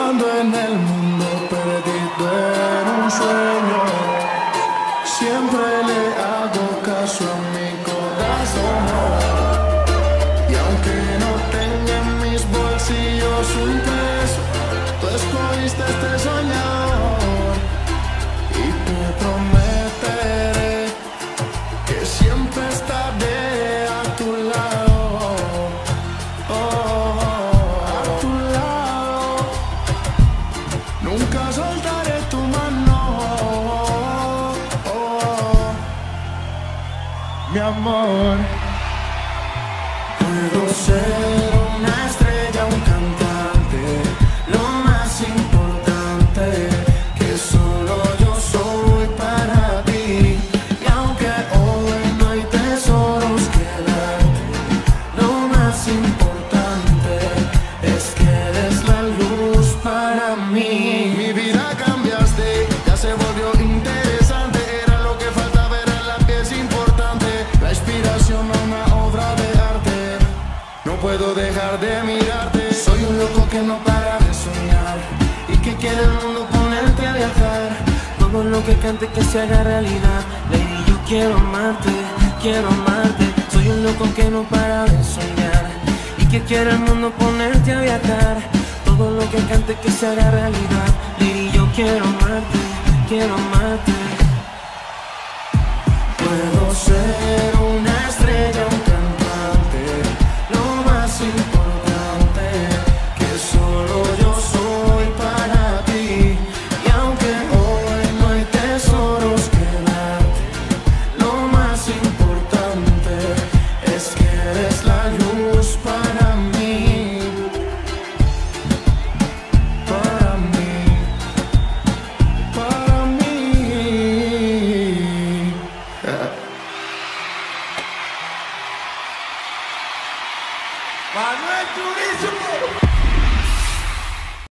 Ando en el mundo perdido en un sueño. Siempre le hago caso a mi corazón. Y aunque no tenga en mis bolsillos un peso, tú escogiste este soñador. Y te prometeré que siempre estaré a tu lado. A tu lado. Nunca soltaré tu mano. Mi amor. Puedo ser una estrella, un cantante, lo más importante, que solo yo soy para ti. Y aunque hoy no hay tesoros que darte, lo más importante es que eres la luz para mí. Mi vida cambiaste, ya se volvió interesante. Era lo que faltaba, era la pieza importante, la inspiración a una obra de arte. No puedo dejar de mirarte. Soy un loco que no para de soñar y que quiere el mundo ponerte a viajar. Todo lo que cante que se haga realidad. Lady, yo quiero amarte, quiero amarte. Soy un loco que no para de soñar y que quiere el mundo ponerte a viajar. Todo lo que cante que se haga realidad. Lady, yo quiero amarte, quiero amarte. Puedo ser una estrella, un cantante, lo más importante, que solo yo soy para ti. Y aunque hoy no hay tesoros que darte, lo más importante es que eres la luz para mí. Para mí. Para mí. Manuel Turizo.